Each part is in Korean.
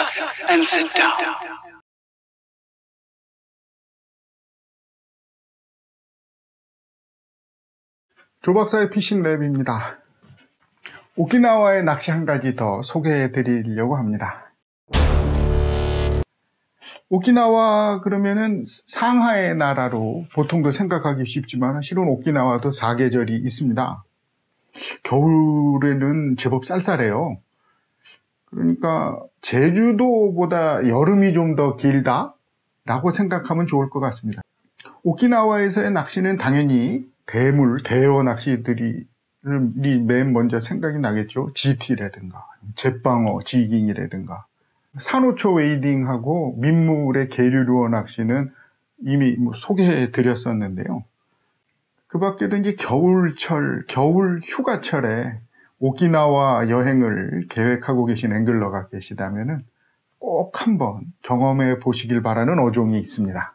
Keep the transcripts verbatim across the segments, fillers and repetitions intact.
up and sit down. 조 박사의 피싱 랩입니다. 오키나와의 낚시 한 가지 더 소개해 드리려고 합니다. 오키나와 그러면은 상하의 나라로 보통도 생각하기 쉽지만 실은 오키나와도 사계절이 있습니다. 겨울에는 제법 쌀쌀해요. 그러니까 제주도보다 여름이 좀 더 길다 라고 생각하면 좋을 것 같습니다. 오키나와에서의 낚시는 당연히 대물, 대어 낚시들이 맨 먼저 생각이 나겠죠. 지티라든가 제빵어, 지깅이라든가 산호초 웨이딩하고 민물의 계류루어 낚시는 이미 뭐 소개해 드렸었는데요. 그 밖에도 이제 겨울철, 겨울 휴가철에 오키나와 여행을 계획하고 계신 앵글러가 계시다면은 꼭 한번 경험해 보시길 바라는 어종이 있습니다.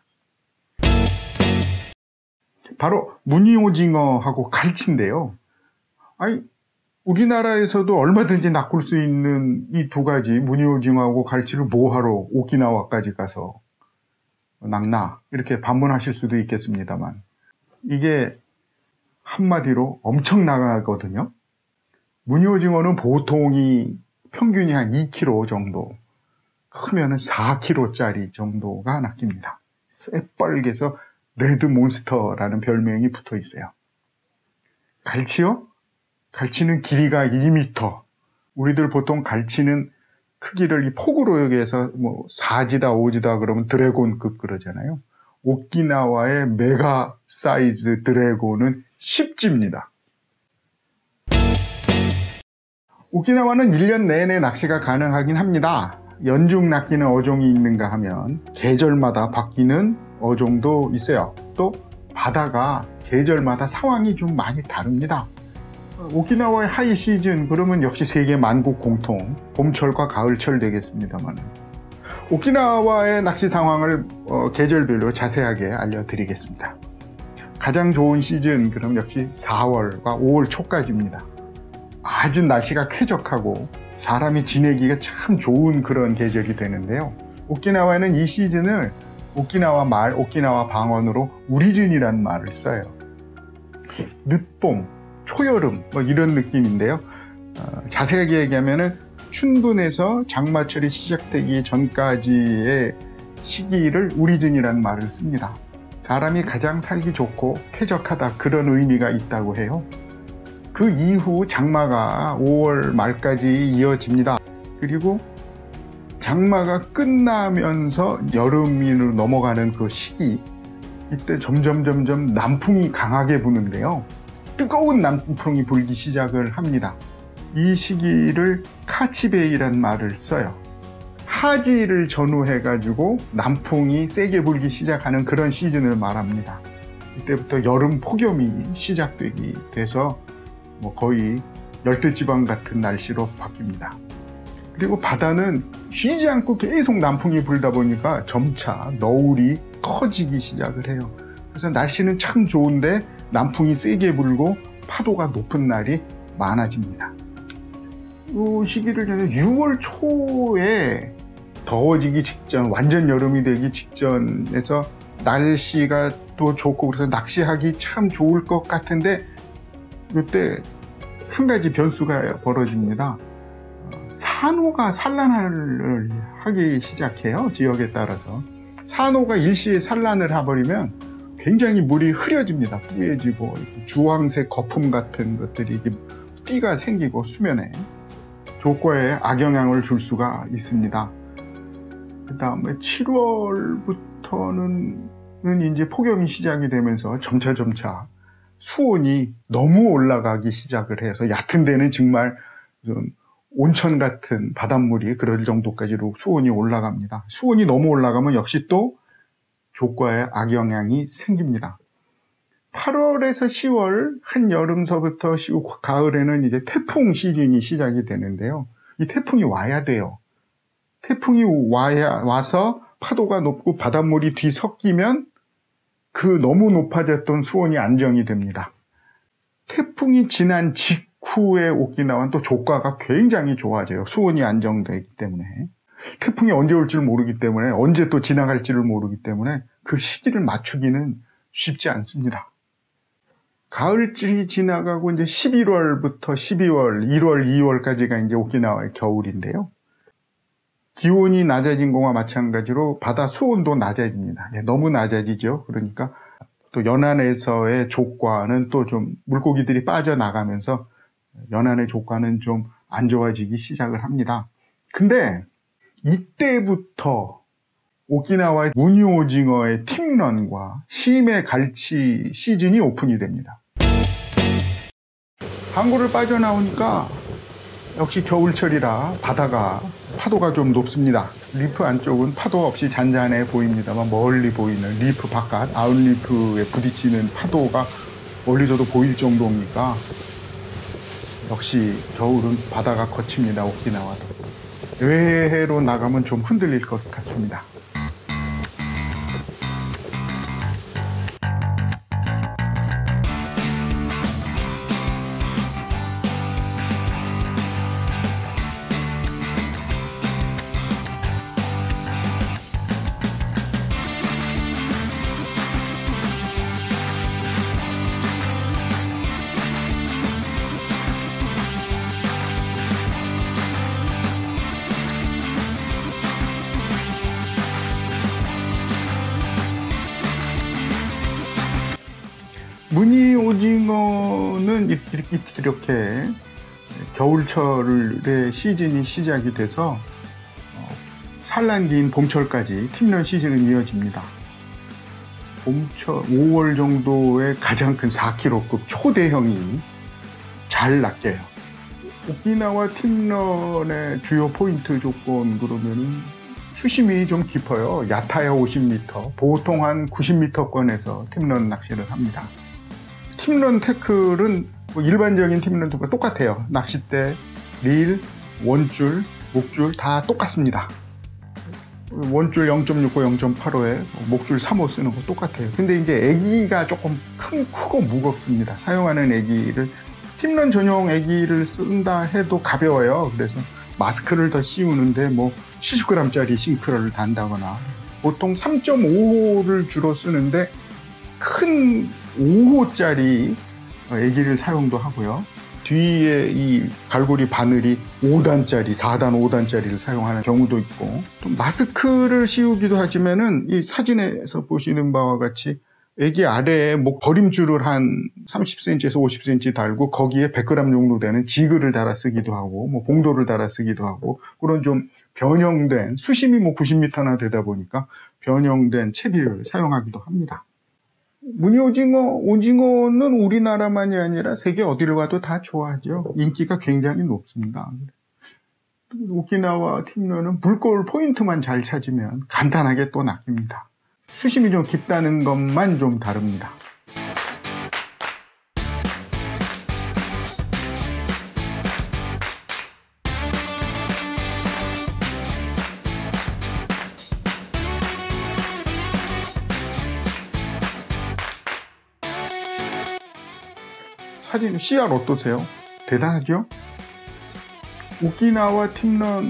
바로 무늬오징어하고 갈치인데요. 아니, 우리나라에서도 얼마든지 낚을 수 있는 이 두 가지 무늬오징어하고 갈치를 뭐하러 오키나와까지 가서 낚나 이렇게 반문하실 수도 있겠습니다만 이게 한마디로 엄청나거든요. 무늬오징어는 보통이 평균이 한 이 킬로그램 정도, 크면은 사 킬로그램짜리 정도가 낚입니다. 새빨개서 레드 몬스터라는 별명이 붙어 있어요. 갈치요? 갈치는 길이가 이 미터. 우리들 보통 갈치는 크기를 이 폭으로 여기에서 뭐 사지다 오지다 그러면 드래곤급 그러잖아요. 오키나와의 메가 사이즈 드래곤은 십 지입니다. 오키나와는 일 년 내내 낚시가 가능하긴 합니다. 연중 낚이는 어종이 있는가 하면 계절마다 바뀌는 어종도 있어요. 또 바다가 계절마다 상황이 좀 많이 다릅니다. 오키나와의 하이 시즌 그러면 역시 세계 만국 공통 봄철과 가을철 되겠습니다만 오키나와의 낚시 상황을 어, 계절별로 자세하게 알려드리겠습니다. 가장 좋은 시즌 그럼 역시 사월과 오월 초까지입니다. 아주 날씨가 쾌적하고 사람이 지내기가 참 좋은 그런 계절이 되는데요. 오키나와는 이 시즌을 오키나와 말, 오키나와 방언으로 우리즌이라는 말을 써요. 늦봄, 초여름 뭐 이런 느낌인데요. 어, 자세하게 얘기하면은 춘분에서 장마철이 시작되기 전까지의 시기를 우리즌이라는 말을 씁니다. 사람이 가장 살기 좋고 쾌적하다 그런 의미가 있다고 해요. 그 이후 장마가 오월 말까지 이어집니다. 그리고 장마가 끝나면서 여름으로 넘어가는 그 시기, 이때 점점 점점 남풍이 강하게 부는데요. 뜨거운 남풍이 불기 시작을 합니다. 이 시기를 카치베이라는 말을 써요. 하지를 전후해 가지고 남풍이 세게 불기 시작하는 그런 시즌을 말합니다. 이때부터 여름 폭염이 시작되기 돼서 뭐 거의 열대지방 같은 날씨로 바뀝니다. 그리고 바다는 쉬지 않고 계속 남풍이 불다 보니까 점차 너울이 커지기 시작을 해요. 그래서 날씨는 참 좋은데 남풍이 세게 불고 파도가 높은 날이 많아집니다. 이 시기를 저는 유월 초에 더워지기 직전, 완전 여름이 되기 직전에서 날씨가 또 좋고 그래서 낚시하기 참 좋을 것 같은데 이때 한 가지 변수가 벌어집니다. 산호가 산란을 하기 시작해요. 지역에 따라서. 산호가 일시에 산란을 해버리면 굉장히 물이 흐려집니다. 뿌얘지고 주황색 거품 같은 것들이 띠가 생기고 수면에 조과에 악영향을 줄 수가 있습니다. 그 다음에 칠월부터는 이제 폭염이 시작이 되면서 점차 점차 수온이 너무 올라가기 시작을 해서 얕은 데는 정말 좀 온천 같은 바닷물이 그럴 정도까지로 수온이 올라갑니다. 수온이 너무 올라가면 역시 또 조과에 악영향이 생깁니다. 팔월에서 시월, 한여름서부터 가을에는 이제 태풍 시즌이 시작이 되는데요. 이 태풍이 와야 돼요. 태풍이 와야, 와서 파도가 높고 바닷물이 뒤섞이면 그 너무 높아졌던 수온이 안정이 됩니다. 태풍이 지난 직후에 오키나와는 또 조과가 굉장히 좋아져요. 수온이 안정되기 때문에. 태풍이 언제 올 줄 모르기 때문에, 언제 또 지나갈지를 모르기 때문에 그 시기를 맞추기는 쉽지 않습니다. 가을이 지나가고 이제 십일월부터 십이월, 일월, 이월까지가 이제 오키나와의 겨울인데요. 기온이 낮아진 거와 마찬가지로 바다 수온도 낮아집니다. 너무 낮아지죠. 그러니까 또 연안에서의 조과는 또 좀 물고기들이 빠져나가면서 연안의 조과는 좀 안 좋아지기 시작을 합니다. 근데 이때부터 오키나와의 무늬오징어의 팀런과 시메 갈치 시즌이 오픈이 됩니다. 항구를 빠져나오니까 역시 겨울철이라 바다가 파도가 좀 높습니다. 리프 안쪽은 파도 없이 잔잔해 보입니다만 멀리 보이는 리프 바깥 아웃리프에 부딪히는 파도가 멀리서도 보일 정도입니까? 역시 겨울은 바다가 거칩니다. 오키나와도 외해로 나가면 좀 흔들릴 것 같습니다. 무늬오징어는 이렇게, 이렇게 겨울철의 시즌이 시작이 돼서 산란기인 봄철까지 팀런 시즌은 이어집니다. 봄철 오월 정도에 가장 큰 사 킬로급 초대형이 잘 낚여요. 오키나와 팀런의 주요 포인트 조건 그러면은 수심이 좀 깊어요. 얕아야 오십 미터, 보통 한 구십 미터권에서 팀런 낚시를 합니다. 팀런 태클은 뭐 일반적인 팀런 태클과 똑같아요. 낚싯대, 릴, 원줄, 목줄 다 똑같습니다. 원줄 영 점 육오, 영 점 팔오에 목줄 삼 호 쓰는 거 똑같아요. 근데 이제 애기가 조금 큰, 크고 무겁습니다. 사용하는 애기를 팀런 전용 애기를 쓴다 해도 가벼워요. 그래서 마스크를 더 씌우는데 뭐 칠십 그램짜리 싱크로를 단다거나 보통 삼 점 오 호를 주로 쓰는데 큰 오 호짜리 애기를 사용도 하고요. 뒤에 이 갈고리 바늘이 오 단짜리, 사 단, 오 단짜리를 사용하는 경우도 있고, 또 마스크를 씌우기도 하지만은 이 사진에서 보시는 바와 같이 애기 아래에 목 버림줄을 한 삼십 센티미터에서 오십 센티미터 달고 거기에 백 그램 정도 되는 지그를 달아 쓰기도 하고, 뭐 봉도를 달아 쓰기도 하고, 그런 좀 변형된 수심이 뭐 구십 미터나 되다 보니까 변형된 채비를 사용하기도 합니다. 무늬오징어, 오징어는 우리나라만이 아니라 세계 어디를 가도 다 좋아하죠. 인기가 굉장히 높습니다. 오키나와 팀런은 물고울 포인트만 잘 찾으면 간단하게 또 낚입니다. 수심이 좀 깊다는 것만 좀 다릅니다. 사진 씨알 어떠세요? 대단하죠? 오키나와 팀런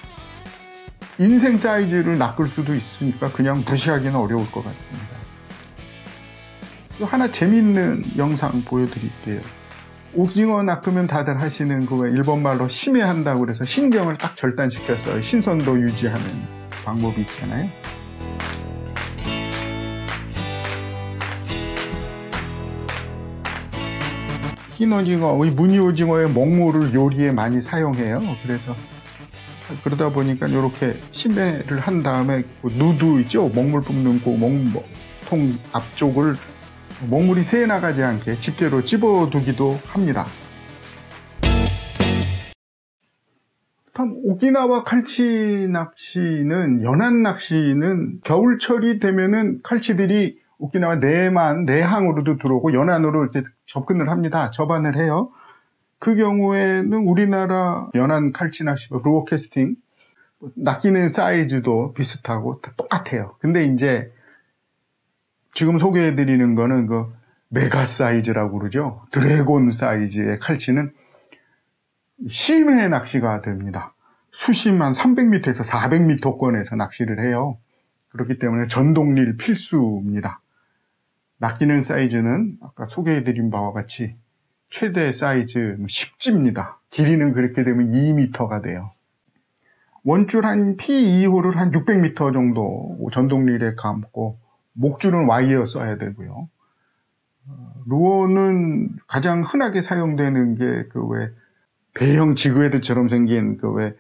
인생 사이즈를 낚을 수도 있으니까 그냥 무시하기는 어려울 것 같습니다. 또 하나 재밌는 영상 보여드릴게요. 오징어 낚으면 다들 하시는 그 일본말로 심해한다고 그래서 신경을 딱 절단시켜서 신선도 유지하는 방법이 있잖아요. 흰 오징어, 무늬오징어의 먹물을 요리에 많이 사용해요. 그래서 그러다 보니까 이렇게 심해를 한 다음에 누드 있죠? 먹물 뿜는 그 먹통 앞쪽을 먹물이 새어 나가지 않게 집게로 집어두기도 합니다. 오키나와 칼치 낚시는, 연안 낚시는 겨울철이 되면은 칼치들이 오키나와 내만, 내항으로도 들어오고 연안으로 이렇게 접근을 합니다. 접안을 해요. 그 경우에는 우리나라 연안 칼치 낚시, 루어 캐스팅, 낚이는 사이즈도 비슷하고 다 똑같아요. 근데 이제 지금 소개해드리는 거는 그 메가 사이즈라고 그러죠. 드래곤 사이즈의 칼치는 심해 낚시가 됩니다. 수심 한 삼백 미터에서 사백 미터권에서 낚시를 해요. 그렇기 때문에 전동릴 필수입니다. 낚이는 사이즈는 아까 소개해드린 바와 같이 최대 사이즈 십 지입니다. 길이는 그렇게 되면 이 미터가 돼요. 원줄 한 피 이 호를 한 육백 미터 정도 전동릴에 감고 목줄은 와이어 써야 되고요. 루어는 가장 흔하게 사용되는 게 그 왜 대형 지그헤드처럼 생긴 그 왜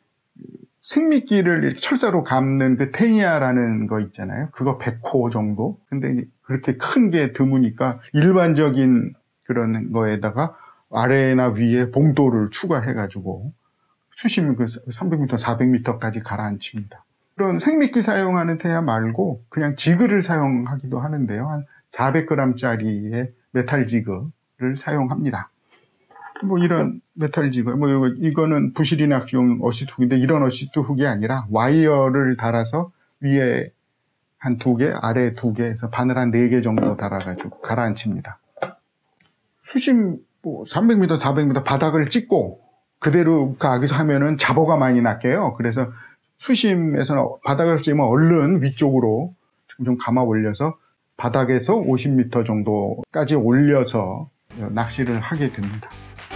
생미끼를 이렇게 철사로 감는 그 테니아라는 거 있잖아요. 그거 백 호 정도. 근데 그렇게 큰 게 드무니까 일반적인 그런 거에다가 아래나 위에 봉돌을 추가해가지고 수심 그 삼백 미터, 사백 미터까지 가라앉힙니다. 그런 생미끼 사용하는 테야 말고 그냥 지그를 사용하기도 하는데요. 한 사백 그램짜리의 메탈 지그를 사용합니다. 뭐 이런 메탈 지그, 뭐 이거, 이거는 부시리 낚시용 어시트 훅인데 이런 어시트 훅이 아니라 와이어를 달아서 위에 한 두 개, 아래 두 개에서 바늘 한 네 개 정도 달아가지고 가라앉힙니다. 수심 뭐 삼백 미터, 사백 미터 바닥을 찍고 그대로 가기서 하면은 잡어가 많이 낚여요. 그래서 수심에서는 바닥을 찍으면 얼른 위쪽으로 좀 감아 올려서 바닥에서 오십 미터 정도까지 올려서 낚시를 하게 됩니다.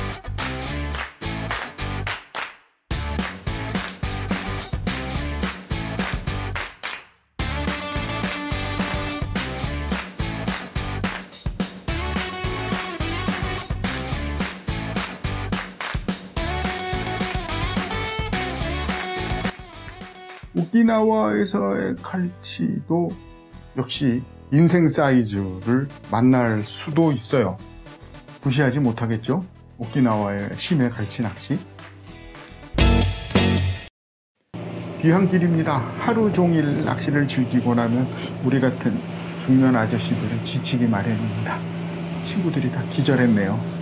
오키나와에서의 갈치도 역시 인생 사이즈를 만날 수도 있어요. 무시하지 못하겠죠? 오키나와의 심해 갈치 낚시. 귀향길입니다. 하루 종일 낚시를 즐기고 나면 우리 같은 중년 아저씨들은 지치기 마련입니다. 친구들이 다 기절했네요.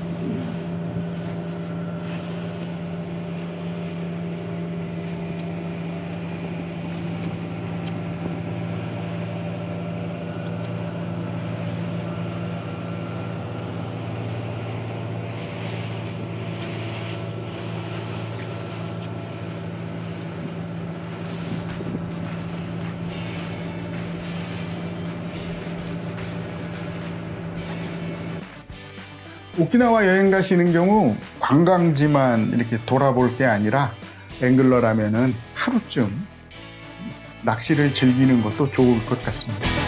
오키나와 여행 가시는 경우 관광지만 이렇게 돌아볼 게 아니라 앵글러라면은 하루쯤 낚시를 즐기는 것도 좋을 것 같습니다.